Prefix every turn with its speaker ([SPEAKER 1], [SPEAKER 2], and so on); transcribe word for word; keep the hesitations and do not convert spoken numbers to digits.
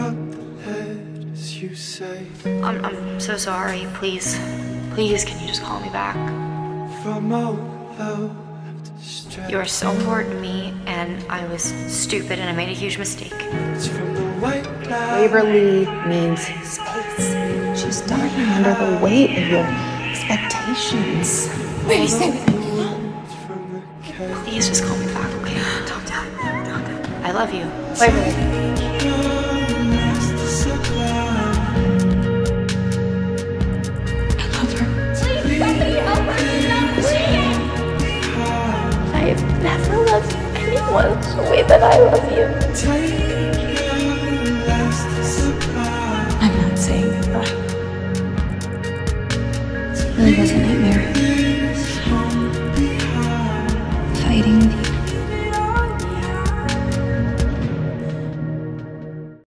[SPEAKER 1] I'm, I'm so sorry. Please, please, can you just call me back? You are so important to me, and I was stupid, and I made a huge mistake.
[SPEAKER 2] Waverly means space. She's dying under the weight of your expectations.
[SPEAKER 1] Baby, say it. Please just call me back, okay? Calm down. Calm down. I love you.
[SPEAKER 2] Waverly.
[SPEAKER 1] I love her. Please, somebody help her.
[SPEAKER 3] I've never loved anyone the way that I love you.
[SPEAKER 1] I'm not saying goodbye. It really was a nightmare.